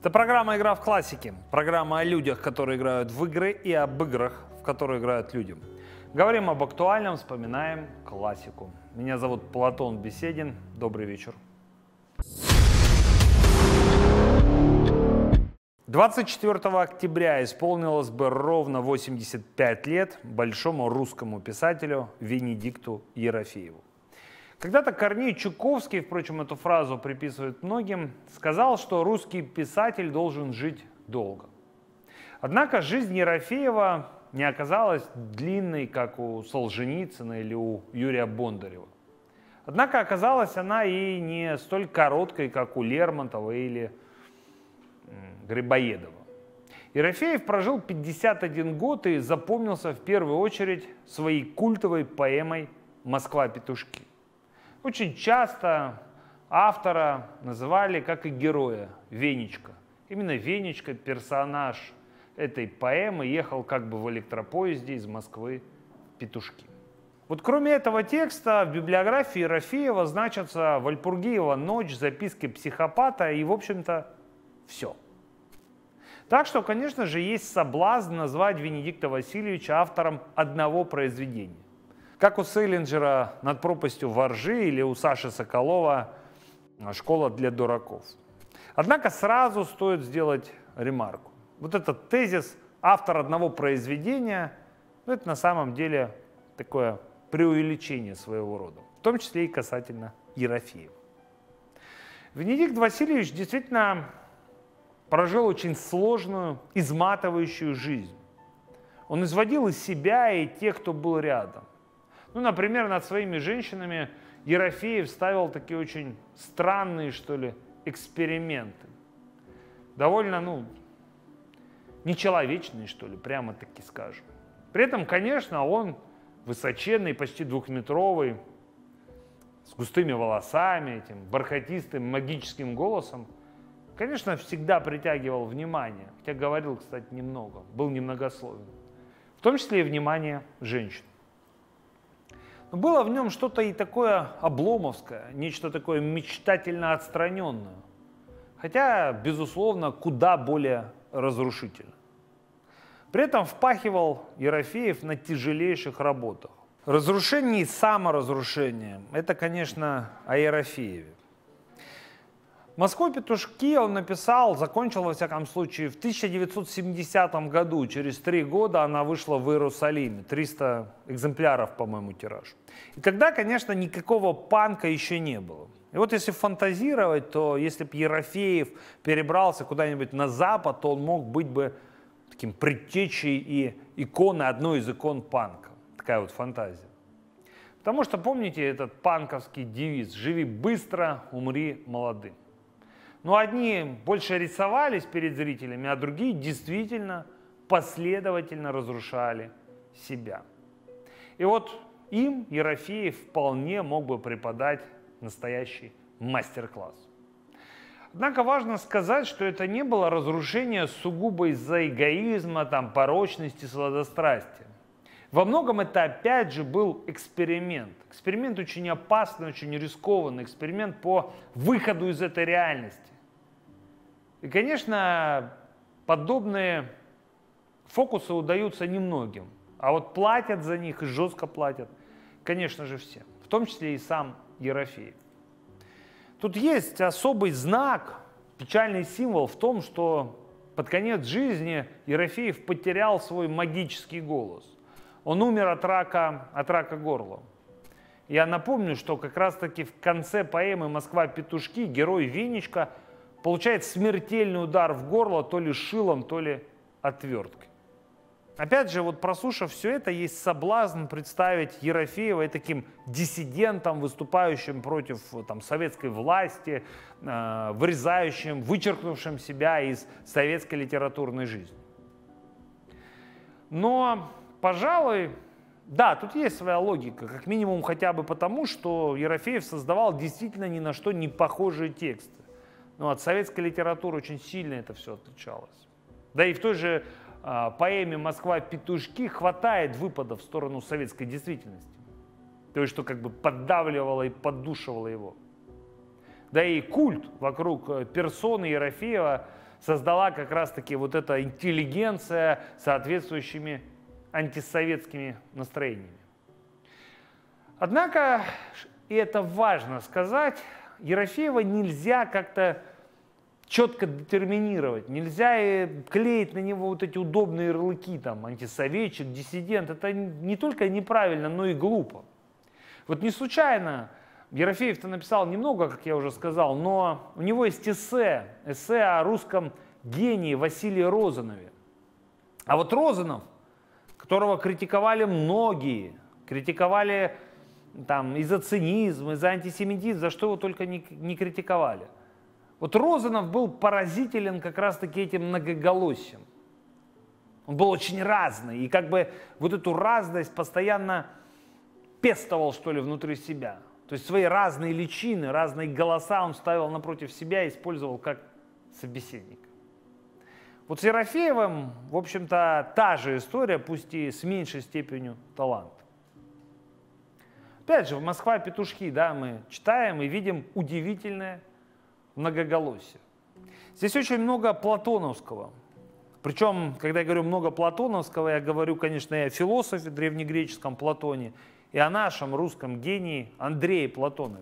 Это программа «Игра в классике». Программа о людях, которые играют в игры, и об играх, в которые играют люди. Говорим об актуальном, вспоминаем классику. Меня зовут Платон Беседин. Добрый вечер. 24 октября исполнилось бы ровно 85 лет большому русскому писателю Венедикту Ерофееву. Когда-то Корней Чуковский, впрочем, эту фразу приписывают многим, сказал, что русский писатель должен жить долго. Однако жизнь Ерофеева не оказалась длинной, как у Солженицына или у Юрия Бондарева. Однако оказалась она и не столь короткой, как у Лермонтова или Грибоедова. Ерофеев прожил 51 год и запомнился в первую очередь своей культовой поэмой «Москва-петушки». Очень часто автора называли, как и героя, Венечка. Именно Венечка, персонаж этой поэмы, ехал как бы в электропоезде из Москвы в Петушки. Вот кроме этого текста в библиографии Ерофеева значатся «Вальпургиева ночь», «Записки психопата» и, в общем-то, все. Так что, конечно же, есть соблазн назвать Венедикта Васильевича автором одного произведения. Как у Селлинджера «Над пропастью во ржи» или у Саши Соколова «Школа для дураков». Однако сразу стоит сделать ремарку. Вот этот тезис «автор одного произведения» это на самом деле такое преувеличение своего рода, в том числе и касательно Ерофеева. Венедикт Васильевич действительно прожил очень сложную, изматывающую жизнь. Он изводил из себя и тех, кто был рядом. Ну, например, над своими женщинами Ерофеев ставил такие очень странные, что ли, эксперименты. Довольно, нечеловечные, что ли, прямо-таки скажем. При этом, конечно, он высоченный, почти двухметровый, с густыми волосами, этим бархатистым магическим голосом, конечно, всегда притягивал внимание, хотя говорил, кстати, немного, был немногословен, в том числе и внимание женщин. Но было в нем что-то и такое обломовское, нечто такое мечтательно отстраненное, хотя, безусловно, куда более разрушительно. При этом впахивал Ерофеев на тяжелейших работах. Разрушение и саморазрушение – это, конечно, о Ерофееве. «Москву-петушки» он написал, закончил, во всяком случае, в 1970 году. Через 3 года она вышла в Иерусалиме. 300 экземпляров, по-моему, тираж. И тогда, конечно, никакого панка еще не было. И вот если фантазировать, то если бы Ерофеев перебрался куда-нибудь на Запад, то он мог быть бы таким предтечей и иконой, одной из икон панка. Такая вот фантазия. Потому что, помните этот панковский девиз «Живи быстро, умри молодым». Но одни больше рисовались перед зрителями, а другие действительно последовательно разрушали себя. И вот им Ерофеев вполне мог бы преподать настоящий мастер-класс. Однако важно сказать, что это не было разрушение сугубо из-за эгоизма, порочности, сладострастия. Во многом это опять же был эксперимент. Эксперимент очень опасный, очень рискованный, эксперимент по выходу из этой реальности. И, конечно, подобные фокусы удаются немногим. А вот платят за них и жестко платят, конечно же, все. В том числе и сам Ерофеев. Тут есть особый знак, печальный символ в том, что под конец жизни Ерофеев потерял свой магический голос. Он умер от рака горла. Я напомню, что как раз-таки в конце поэмы «Москва-петушки» герой Венечка получает смертельный удар в горло то ли шилом, то ли отверткой. Опять же, вот прослушав все это, есть соблазн представить Ерофеева и таким диссидентом, выступающим против советской власти, вырезающим, вычеркнувшим себя из советской литературной жизни. Но, пожалуй, да, тут есть своя логика, как минимум хотя бы потому, что Ерофеев создавал действительно ни на что не похожие тексты. Но от советской литературы очень сильно это все отличалось. Да и в той же поэме «Москва-петушки» хватает выпадов в сторону советской действительности. То есть, что как бы поддавливало и поддушивало его. Да и культ вокруг персоны Ерофеева создала как раз-таки вот эта интеллигенция с соответствующими антисоветскими настроениями. Однако, и это важно сказать, Ерофеева нельзя как-то четко детерминировать, нельзя клеить на него вот эти удобные ярлыки, там, антисоветчик, диссидент. Это не только неправильно, но и глупо. Вот не случайно Ерофеев-то написал немного, как я уже сказал, но у него есть эссе о русском гении Василии Розанове. А вот Розанов, которого критиковали многие, критиковали там и за цинизм, и за антисемитизм, за что его только не критиковали. Вот Розанов был поразителен как раз-таки этим многоголосием. Он был очень разный, и как бы вот эту разность постоянно пестовал, что ли, внутри себя. То есть свои разные личины, разные голоса он ставил напротив себя и использовал как собеседника. Вот с Ерофеевым, в общем-то, та же история, пусть и с меньшей степенью таланта. Опять же, в «Москва-петушки», да, мы читаем и видим удивительное многоголосие. Здесь очень много платоновского. Причем, когда я говорю много платоновского, я говорю, конечно, и о философе древнегреческом Платоне, и о нашем русском гении Андрее Платонове.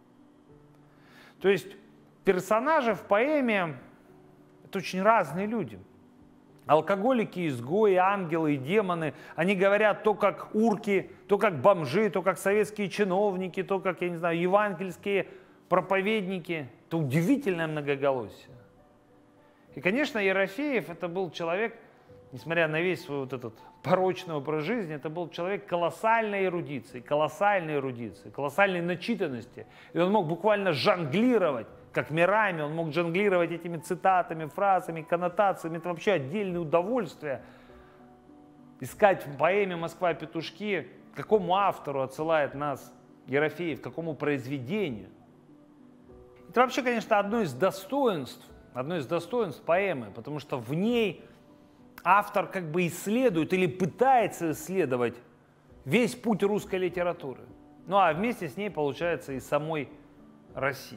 То есть персонажи в поэме — это очень разные люди. Алкоголики, изгои, ангелы и демоны, они говорят то как урки, то как бомжи, то как советские чиновники, то как, я не знаю, евангельские проповедники. Это удивительное многоголосие. И, конечно, Ерофеев — это был человек, несмотря на весь свой вот этот порочный образ жизни, это был человек колоссальной эрудиции, колоссальной начитанности. И он мог буквально жонглировать, как мирами, он мог жонглировать этими цитатами, фразами, коннотациями. Это вообще отдельное удовольствие. Искать в поэме «Москва-петушки», к какому автору отсылает нас Ерофеев, к какому произведению. Это вообще, конечно, одно из достоинств поэмы, потому что в ней автор как бы исследует или пытается исследовать весь путь русской литературы. Ну а вместе с ней, получается, и самой России.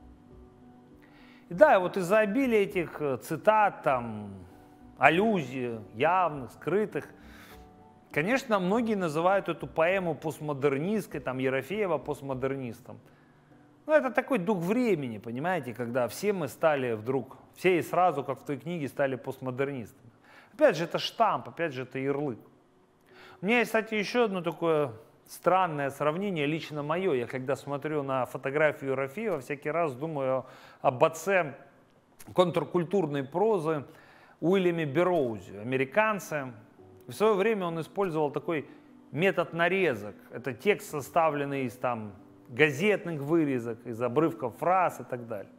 И да, вот из-за обилия этих цитат, там, аллюзий, явных, скрытых, конечно, многие называют эту поэму постмодернистской, там, Ерофеева постмодернистом. Ну, это такой дух времени, понимаете, когда все мы стали вдруг, все и сразу, как в той книге, стали постмодернистами. Опять же, это штамп, опять же, это ярлык. У меня есть, кстати, еще одно такое странное сравнение, лично мое. Я когда смотрю на фотографию Ерофеева, всякий раз думаю об отце контркультурной прозы Уильяме Берроузе, американце. В свое время он использовал такой метод нарезок. Это текст, составленный из там газетных вырезок, из обрывков фраз и так далее.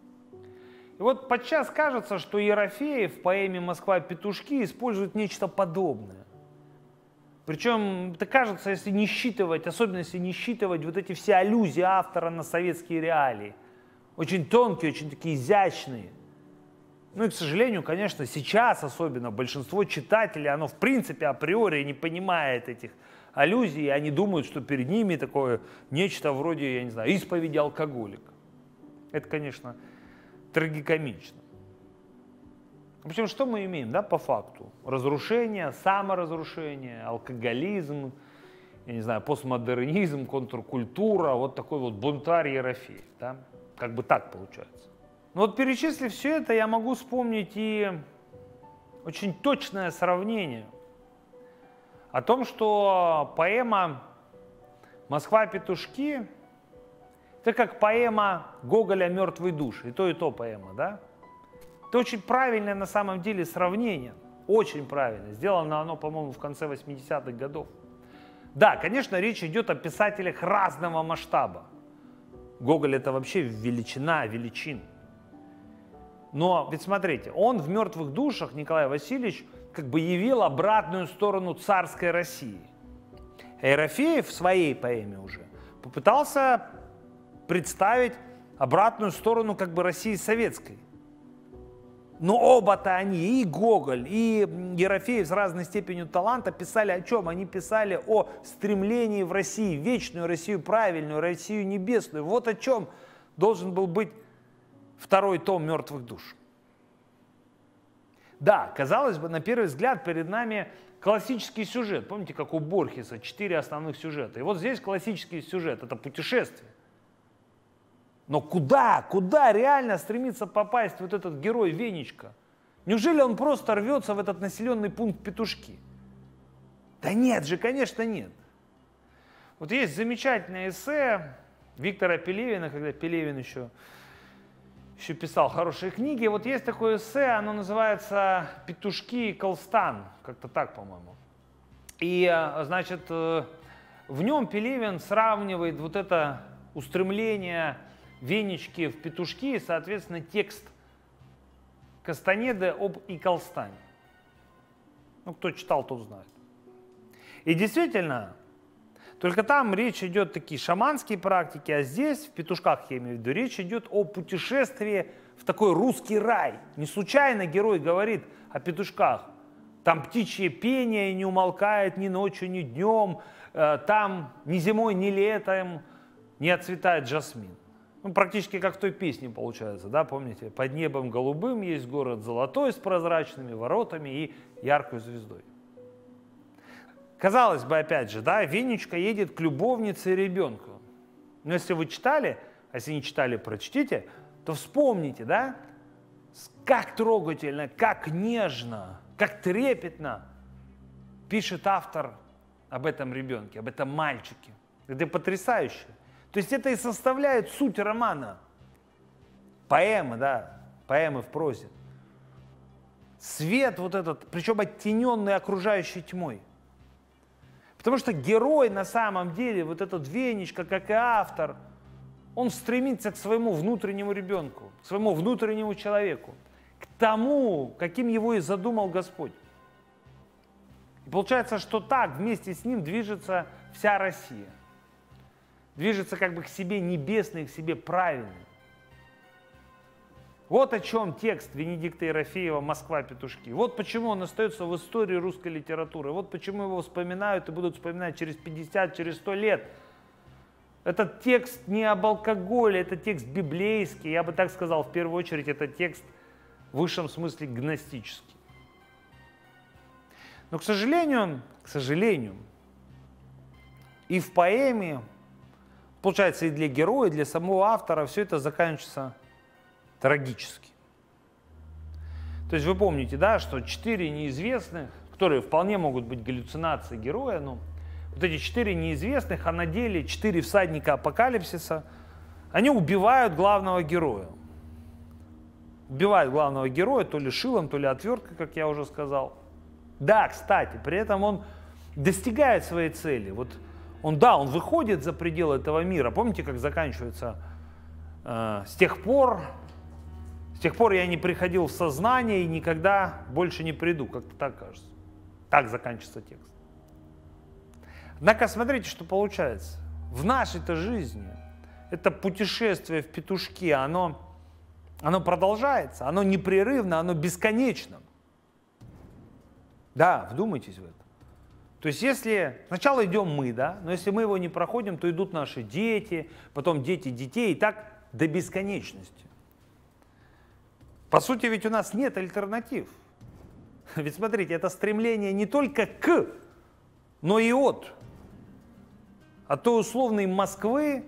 И вот подчас кажется, что Ерофеев в поэме «Москва-петушки» использует нечто подобное. Причем это кажется, если не считывать, особенно если не считывать вот эти все аллюзии автора на советские реалии. Очень тонкие, очень такие изящные. Ну и, к сожалению, конечно, сейчас особенно большинство читателей, оно в принципе априори не понимает этих аллюзий, и они думают, что перед ними такое нечто вроде, я не знаю, исповеди алкоголика. Это, конечно, трагикомично. В общем, что мы имеем, да, по факту? Разрушение, саморазрушение, алкоголизм, я не знаю, постмодернизм, контркультура, вот такой вот бунтарь Ерофеев, да? Как бы так получается. Но вот перечислив все это, я могу вспомнить и очень точное сравнение о том, что поэма «Москва-петушки» — это как поэма Гоголя «Мертвый душ», и то поэма, да? Это очень правильное на самом деле сравнение, очень правильно. Сделано оно, по-моему, в конце 80-х годов. Да, конечно, речь идет о писателях разного масштаба. Гоголь — это вообще величина величин. Но ведь смотрите, он в «Мертвых душах», Николай Васильевич, как бы явил обратную сторону царской России. А Ерофеев в своей поэме уже попытался представить обратную сторону как бы России советской. Но оба-то они, и Гоголь, и Ерофеев с разной степенью таланта писали о чем? Они писали о стремлении в России, вечную Россию, правильную Россию небесную. Вот о чем должен был быть второй том «Мертвых душ». Да, казалось бы, на первый взгляд перед нами классический сюжет. Помните, как у Борхеса 4 основных сюжета. И вот здесь классический сюжет, это путешествие. Но куда реально стремится попасть вот этот герой Венечка? Неужели он просто рвется в этот населенный пункт Петушки? Да нет же, конечно, нет. Вот есть замечательное эссе Виктора Пелевина, когда Пелевин еще писал хорошие книги. Вот есть такое эссе, оно называется «Петушки и Колстан», как-то так, по-моему. И, значит, в нем Пелевин сравнивает вот это устремление Венечки в Петушки и, соответственно, текст Кастанеды об и Колстане. Ну, кто читал, тот знает. И действительно, только там речь идет такие шаманские практики, а здесь, в Петушках, я имею в виду, речь идет о путешествии в такой русский рай. Не случайно герой говорит о Петушках. Там птичье пение не умолкает ни ночью, ни днем, там ни зимой, ни летом не отцветает жасмин. Ну, практически как в той песне получается, да, помните? Под небом голубым есть город золотой с прозрачными воротами и яркой звездой. Казалось бы, опять же, да, Венечка едет к любовнице и ребенку. Но если вы читали, а если не читали, прочтите, то вспомните, да, как трогательно, как нежно, как трепетно пишет автор об этом ребенке, об этом мальчике. Это потрясающе. То есть это и составляет суть романа. Поэмы, да, поэмы в прозе. Свет вот этот, причем оттененный окружающей тьмой. Потому что герой на самом деле, вот этот Венечка, как и автор, он стремится к своему внутреннему ребенку, к своему внутреннему человеку, к тому, каким его и задумал Господь. И получается, что так вместе с ним движется вся Россия. Движется как бы к себе небесной, к себе правильной. Вот о чем текст Венедикта Ерофеева «Москва-петушки». Вот почему он остается в истории русской литературы. Вот почему его вспоминают и будут вспоминать через 50, через 100 лет. Этот текст не об алкоголе, это текст библейский. Я бы так сказал, в первую очередь, это текст в высшем смысле гностический. Но, к сожалению, и в поэме, получается, и для героя, и для самого автора все это заканчивается трагически. То есть вы помните, да, что 4 неизвестных, которые вполне могут быть галлюцинацией героя, но вот эти 4 неизвестных, а на деле 4 всадника апокалипсиса, они убивают главного героя. Убивают главного героя то ли шилом, то ли отверткой, как я уже сказал. Да, кстати, при этом он достигает своей цели. Вот он выходит за пределы этого мира. Помните, как заканчивается с тех пор я не приходил в сознание и никогда больше не приду. Как-то так кажется. Так заканчивается текст. Однако смотрите, что получается. В нашей-то жизни это путешествие в Петушки, оно продолжается, оно непрерывно, оно бесконечно. Да, вдумайтесь в это. То есть если сначала идем мы, да, но если мы его не проходим, то идут наши дети, потом дети детей, и так до бесконечности. По сути, ведь у нас нет альтернатив. Ведь смотрите, это стремление не только к, но и от той условной Москвы,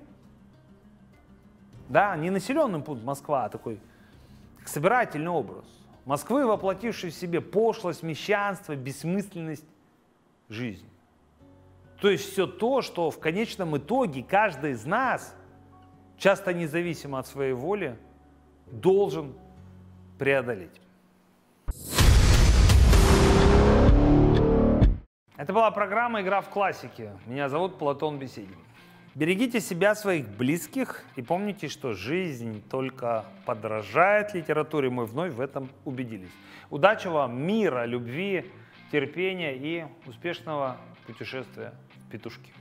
да, не населенный пункт Москва, а такой собирательный образ. Москвы, воплотившей в себе пошлость, мещанство, бессмысленность жизни. То есть все то, что в конечном итоге каждый из нас, часто независимо от своей воли, должен преодолеть. Это была программа «Игра в классике». Меня зовут Платон Беседин. Берегите себя, своих близких и помните, что жизнь только подражает литературе. Мы вновь в этом убедились. Удачи вам, мира, любви, терпения и успешного путешествия в Петушки.